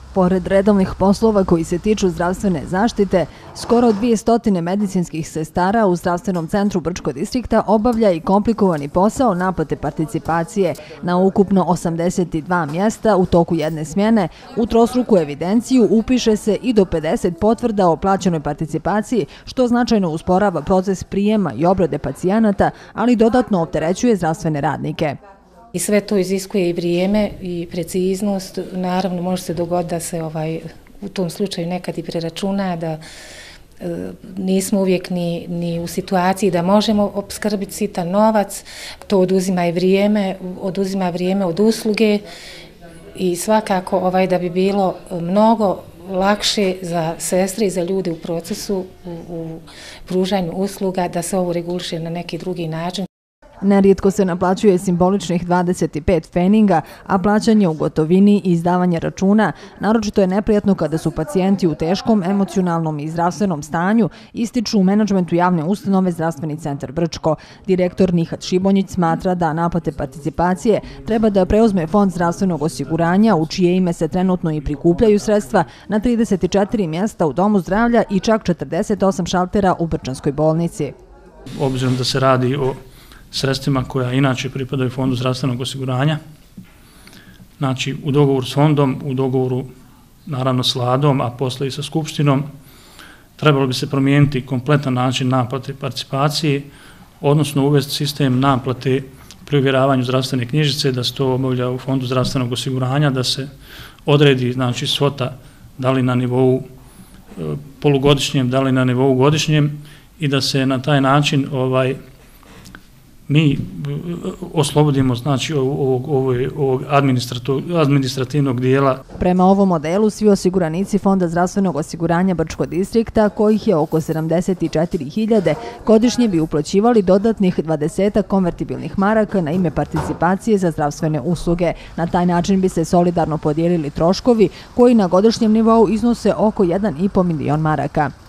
Pored redovnih poslova koji se tiču zdravstvene zaštite, skoro 200 medicinskih sestara u Zdravstvenom centru Brčkog distrikta obavlja i komplikovani posao naplate participacije na ukupno 82 mjesta u toku jedne smjene. U trostruku evidenciju upiše se i do 50 potvrda o plaćenoj participaciji, što značajno usporava proces prijema i obrade pacijenata, ali dodatno opterećuje zdravstvene radnike. I sve to iziskuje i vrijeme i preciznost. Naravno, može se dogoditi da se u tom slučaju nekad i preračuna, da nismo uvijek ni u situaciji da možemo opskrbiti sitan novac. To oduzima vrijeme od usluge i svakako da bi bilo mnogo lakše za sestre i za ljude u procesu u pružanju usluga da se ovo reguliše na neki drugi način. Nerijetko se naplaćuje simboličnih 25 pfeninga, a plaćanje u gotovini i izdavanje računa naročito je neprijatno kada su pacijenti u teškom emocionalnom i zdravstvenom stanju, ističu u menadžmentu javne ustanove Zdravstveni centar Brčko. Direktor Nihat Šibonjić smatra da naplate participacije treba da preuzme Fond zdravstvenog osiguranja, u čije ime se trenutno i prikupljaju sredstva, na 34 mjesta u Domu zdravlja i čak 48 šaltera u Brčanskoj bolnici. Obzirom da se radi o sredstvima koja inače pripadaju Fondu zdravstvenog osiguranja, znači u dogovoru s fondom, u dogovoru naravno s vladom, a posle i sa skupštinom, trebalo bi se promijeniti kompletan način naplate participacije, odnosno uvesti sistem naplate pri ovjeravanju zdravstvene knjižice, da se to obavlja u Fondu zdravstvenog osiguranja, da se odredi znači svota da li na nivou polugodišnjem, da li na nivou godišnjem i da se na taj način mi oslobodimo znači ovog administrativnog dijela. Prema ovom modelu svi osiguranici Fonda zdravstvenog osiguranja Brčkog distrikta, kojih je oko 74.000, godišnje bi uplaćivali dodatnih 20 konvertibilnih maraka na ime participacije za zdravstvene usluge. Na taj način bi se solidarno podijelili troškovi koji na godišnjem nivou iznose oko 1,5 milion maraka.